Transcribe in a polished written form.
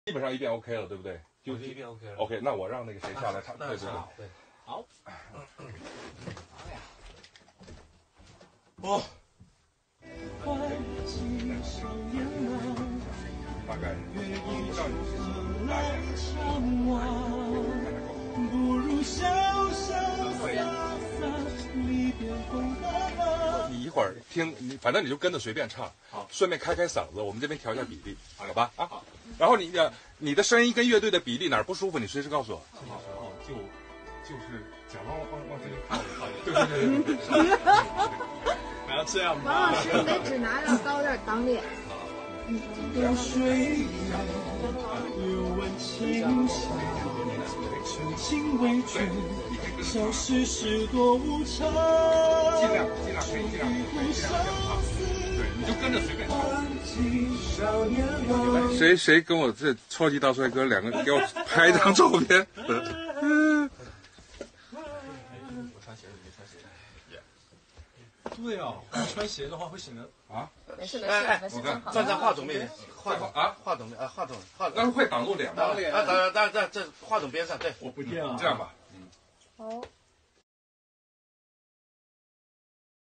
基本上一遍 OK 了，对不对？ 就一遍 OK 了。 OK， 那我让那个谁下来唱，对。 好。 哎呀， 哦。 大概不到你是大概。你一会儿听，反正你就跟着随便唱， 好， 顺便开嗓子，我们这边调一下比例，好吧？啊，好。然后你的声音跟乐队的比例哪儿不舒服，你随时告诉我。 好，就是脚往这里靠，对。 还要这样吗？ 王老师，你的指拿要高点，挡脸。 深情未绝，消失是多无常。 尽量可以尽量对，你就跟着随便唱。谁跟我这超级大帅哥两个给我拍一张照片？ 我穿鞋子，你没穿鞋子。对啊，穿鞋的话会显得啊。 没事， 站在话筒面前，话筒， 但是会挡住脸吗？ 挡脸啊，这话筒边上，对， 我不这样， 这样吧， 好。